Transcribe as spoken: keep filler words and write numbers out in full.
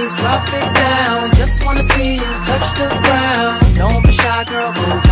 drop it down. Just wanna see you touch the ground. Don't be shy, girl, go